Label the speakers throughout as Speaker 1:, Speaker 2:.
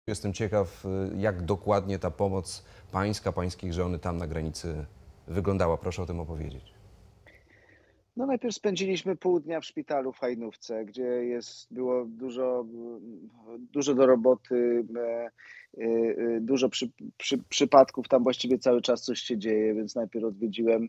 Speaker 1: Jestem ciekaw, jak dokładnie ta pomoc pańska, pańskiej żony tam na granicy wyglądała. Proszę o tym opowiedzieć.
Speaker 2: No najpierw spędziliśmy pół dnia w szpitalu w Hajnówce, gdzie było dużo do roboty, dużo przypadków, tam właściwie cały czas coś się dzieje, więc najpierw odwiedziłem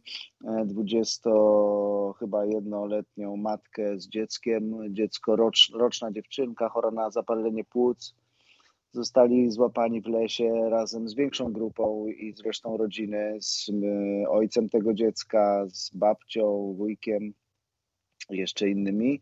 Speaker 2: chyba jednoletnią matkę z dzieckiem, dziecko roczna dziewczynka chora na zapalenie płuc. Zostali złapani w lesie razem z większą grupą i z resztą rodziny, z ojcem tego dziecka, z babcią, wujkiem, jeszcze innymi.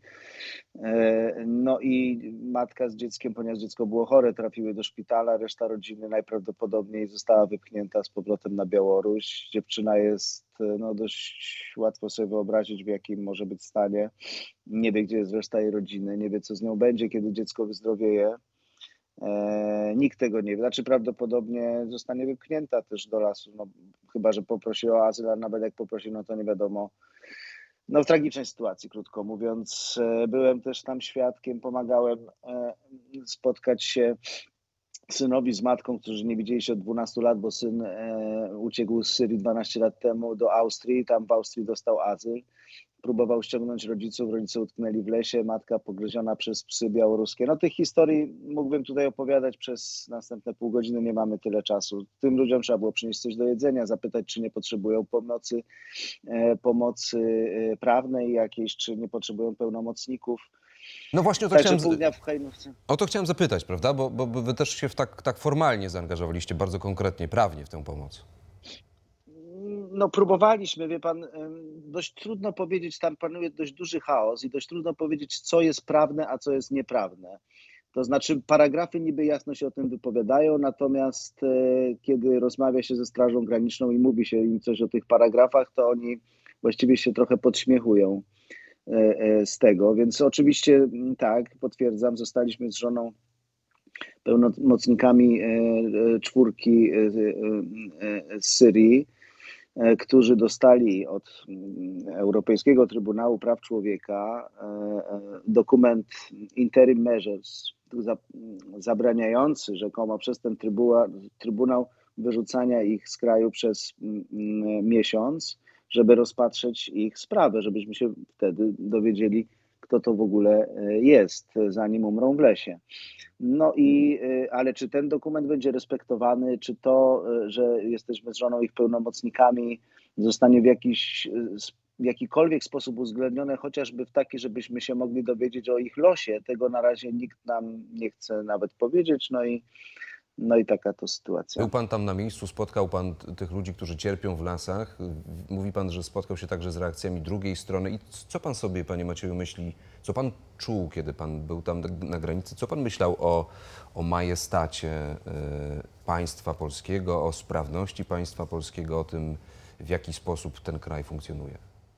Speaker 2: No i matka z dzieckiem, ponieważ dziecko było chore, trafiły do szpitala, reszta rodziny najprawdopodobniej została wypchnięta z powrotem na Białoruś. Dziewczyna jest, no dość łatwo sobie wyobrazić, w jakim może być stanie. Nie wie, gdzie jest reszta jej rodziny, nie wie, co z nią będzie, kiedy dziecko wyzdrowieje. Nikt tego nie wie. Znaczy prawdopodobnie zostanie wypchnięta też do lasu, no, chyba że poprosi o azyl, a nawet jak poprosi, no to nie wiadomo. No w tragicznej sytuacji, krótko mówiąc. Byłem też tam świadkiem, pomagałem spotkać się synowi z matką, którzy nie widzieli się od 12 lat, bo syn uciekł z Syrii 12 lat temu do Austrii, tam w Austrii dostał azyl. Próbował ściągnąć rodziców, rodzice utknęli w lesie, matka pogryziona przez psy białoruskie. No tych historii mógłbym tutaj opowiadać przez następne pół godziny, nie mamy tyle czasu. Tym ludziom trzeba było przynieść coś do jedzenia, zapytać, czy nie potrzebują pomocy prawnej jakiejś, czy nie potrzebują pełnomocników.
Speaker 1: No właśnie
Speaker 2: Także pół dnia w Hajnówce.
Speaker 1: o to chciałem zapytać, prawda? Bo wy też się tak formalnie zaangażowaliście, bardzo konkretnie, prawnie w tę pomoc.
Speaker 2: No próbowaliśmy, wie pan, dość trudno powiedzieć, tam panuje dość duży chaos i dość trudno powiedzieć, co jest prawne, a co jest nieprawne. To znaczy paragrafy niby jasno się o tym wypowiadają, natomiast kiedy rozmawia się ze Strażą Graniczną i mówi się im coś o tych paragrafach, to oni właściwie się trochę podśmiechują z tego. Więc oczywiście tak, potwierdzam, zostaliśmy z żoną pełnomocnikami czwórki z Syrii, którzy dostali od Europejskiego Trybunału Praw Człowieka dokument interim measures zabraniający rzekomo przez ten Trybunał wyrzucania ich z kraju przez miesiąc, żeby rozpatrzeć ich sprawę, żebyśmy się wtedy dowiedzieli, kto to w ogóle jest, zanim umrą w lesie. No i, ale czy ten dokument będzie respektowany, czy to, że jesteśmy z żoną ich pełnomocnikami, zostanie w jakikolwiek sposób uwzględnione, chociażby w taki, żebyśmy się mogli dowiedzieć o ich losie, tego na razie nikt nam nie chce nawet powiedzieć, no i taka to sytuacja.
Speaker 1: Był pan tam na miejscu, spotkał pan tych ludzi, którzy cierpią w lasach. Mówi pan, że spotkał się także z reakcjami drugiej strony. I co pan sobie, panie Macieju, myśli, co pan czuł, kiedy pan był tam na granicy? Co pan myślał o majestacie państwa polskiego, o sprawności państwa polskiego, o tym, w jaki sposób ten kraj funkcjonuje?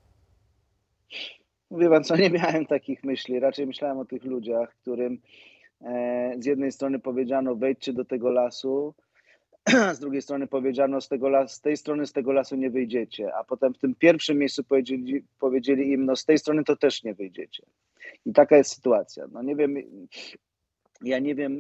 Speaker 2: Wie pan co, nie miałem takich myśli, raczej myślałem o tych ludziach, którym z jednej strony powiedziano, wejdźcie do tego lasu, z drugiej strony powiedziano, z tej strony z tego lasu nie wyjdziecie, a potem w tym pierwszym miejscu powiedzieli im, no z tej strony to też nie wyjdziecie. I taka jest sytuacja. No nie wiem, ja nie wiem,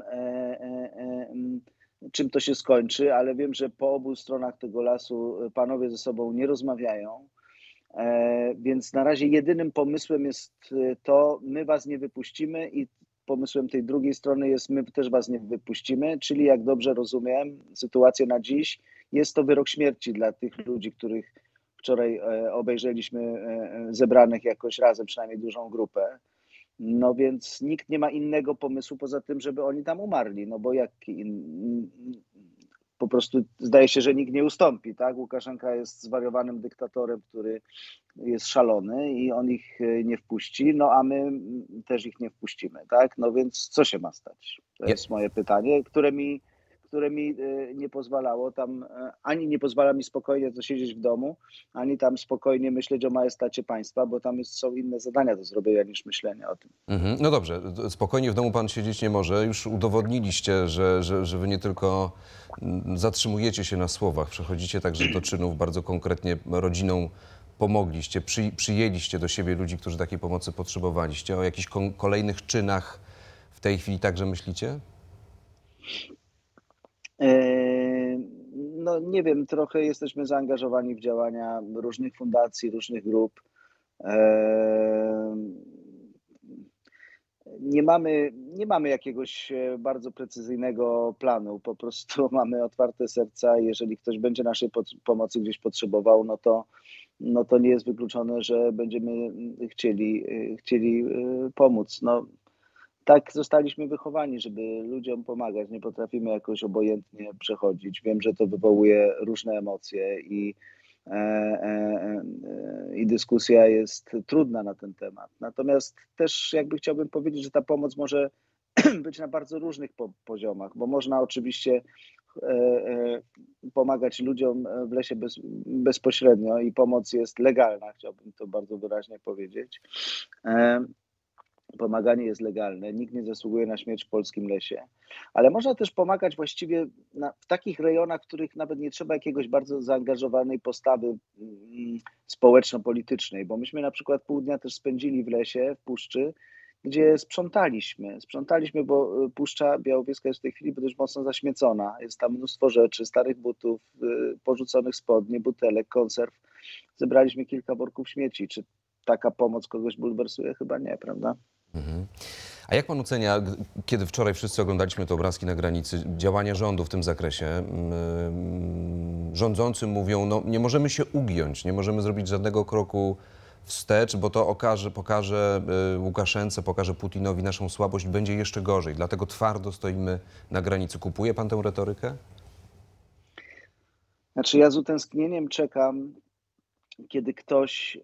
Speaker 2: czym to się skończy, ale wiem, że po obu stronach tego lasu panowie ze sobą nie rozmawiają. Więc na razie jedynym pomysłem jest to, my was nie wypuścimy i pomysłem tej drugiej strony jest, my też was nie wypuścimy, czyli jak dobrze rozumiem sytuację na dziś, jest to wyrok śmierci dla tych ludzi, których wczoraj obejrzeliśmy zebranych jakoś razem, przynajmniej dużą grupę. No więc nikt nie ma innego pomysłu poza tym, żeby oni tam umarli, no bo po prostu zdaje się, że nikt nie ustąpi, tak? Łukaszenka jest zwariowanym dyktatorem, który jest szalony i on ich nie wpuści, no a my też ich nie wpuścimy, tak? No więc co się ma stać? To jest moje pytanie, które mi nie pozwalało tam, ani nie pozwala mi spokojnie to siedzieć w domu, ani tam spokojnie myśleć o majestacie państwa, bo tam są inne zadania do zrobienia niż myślenie o tym.
Speaker 1: No dobrze, spokojnie w domu pan siedzieć nie może. Już udowodniliście, że wy nie tylko zatrzymujecie się na słowach, przechodzicie także do czynów, bardzo konkretnie rodziną pomogliście, przyjęliście do siebie ludzi, którzy takiej pomocy potrzebowaliście. O jakichś kolejnych czynach w tej chwili także myślicie?
Speaker 2: no nie wiem, trochę jesteśmy zaangażowani w działania różnych fundacji, różnych grup. Em, nie mamy jakiegoś bardzo precyzyjnego planu, po prostu mamy otwarte serca. Jeżeli ktoś będzie naszej pomocy gdzieś potrzebował, no to nie jest wykluczone, że będziemy chcieli pomóc. No, tak zostaliśmy wychowani, żeby ludziom pomagać. Nie potrafimy jakoś obojętnie przechodzić. Wiem, że to wywołuje różne emocje i dyskusja jest trudna na ten temat. Natomiast też jakby chciałbym powiedzieć, że ta pomoc może być na bardzo różnych poziomach, bo można oczywiście pomagać ludziom w lesie bezpośrednio i pomoc jest legalna, chciałbym to bardzo wyraźnie powiedzieć. Pomaganie jest legalne, nikt nie zasługuje na śmierć w polskim lesie, ale można też pomagać właściwie w takich rejonach, w których nawet nie trzeba jakiegoś bardzo zaangażowanej postawy społeczno-politycznej, bo myśmy na przykład pół dnia też spędzili w lesie, w puszczy, gdzie sprzątaliśmy, bo Puszcza Białowieska jest w tej chwili dość mocno zaśmiecona. Jest tam mnóstwo rzeczy, starych butów, porzuconych spodni, butelek, konserw. Zebraliśmy kilka worków śmieci. Czy taka pomoc kogoś bulwersuje? Chyba nie, prawda?
Speaker 1: Mhm. A jak pan ocenia, kiedy wczoraj wszyscy oglądaliśmy te obrazki na granicy, działania rządu w tym zakresie? Rządzący mówią, no nie możemy się ugiąć, nie możemy zrobić żadnego kroku wstecz, bo to pokaże Łukaszence, pokaże Putinowi naszą słabość, będzie jeszcze gorzej. Dlatego twardo stoimy na granicy. Kupuje pan tę retorykę?
Speaker 2: Znaczy ja z utęsknieniem czekam, kiedy ktoś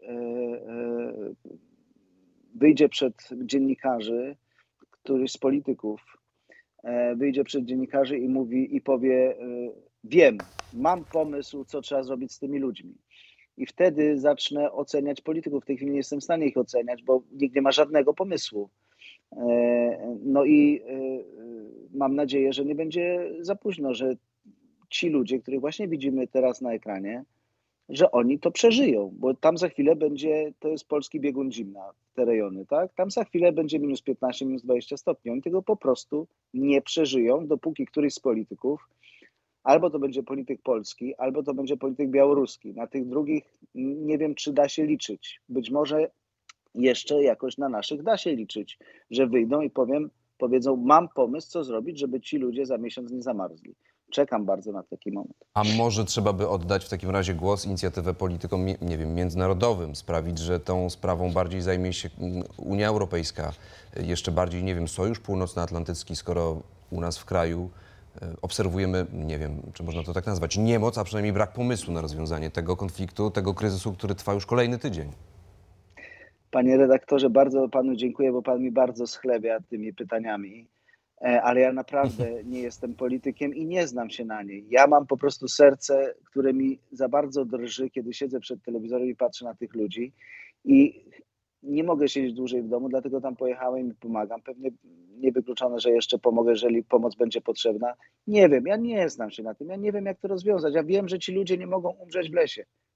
Speaker 2: wyjdzie przed dziennikarzy, któryś z polityków wyjdzie przed dziennikarzy i mówi i powie: wiem, mam pomysł, co trzeba zrobić z tymi ludźmi. I wtedy zacznę oceniać polityków. W tej chwili nie jestem w stanie ich oceniać, bo nikt nie ma żadnego pomysłu. No i mam nadzieję, że nie będzie za późno, że ci ludzie, których właśnie widzimy teraz na ekranie, że oni to przeżyją, bo tam za chwilę będzie, to jest polski biegun zimna, te rejony, tak? Tam za chwilę będzie minus 15, minus 20 stopni. Oni tego po prostu nie przeżyją, dopóki któryś z polityków, albo to będzie polityk polski, albo to będzie polityk białoruski. Na tych drugich nie wiem, czy da się liczyć. Być może jeszcze jakoś na naszych da się liczyć, że wyjdą i powiedzą, mam pomysł, co zrobić, żeby ci ludzie za miesiąc nie zamarzli. Czekam bardzo na taki moment.
Speaker 1: A może trzeba by oddać w takim razie głos, inicjatywę politykom, nie wiem, międzynarodowym, sprawić, że tą sprawą bardziej zajmie się Unia Europejska, jeszcze bardziej, nie wiem, Sojusz Północnoatlantycki, skoro u nas w kraju obserwujemy, nie wiem, czy można to tak nazwać, niemoc, a przynajmniej brak pomysłu na rozwiązanie tego konfliktu, tego kryzysu, który trwa już kolejny tydzień.
Speaker 2: Panie redaktorze, bardzo panu dziękuję, bo pan mi bardzo schlebia tymi pytaniami, ale ja naprawdę nie jestem politykiem i nie znam się na niej. Ja mam po prostu serce, które mi za bardzo drży, kiedy siedzę przed telewizorem i patrzę na tych ludzi i nie mogę siedzieć dłużej w domu, dlatego tam pojechałem i pomagam. Pewnie niewykluczone, że jeszcze pomogę, jeżeli pomoc będzie potrzebna. Nie wiem, ja nie znam się na tym, ja nie wiem, jak to rozwiązać. Ja wiem, że ci ludzie nie mogą umrzeć w lesie.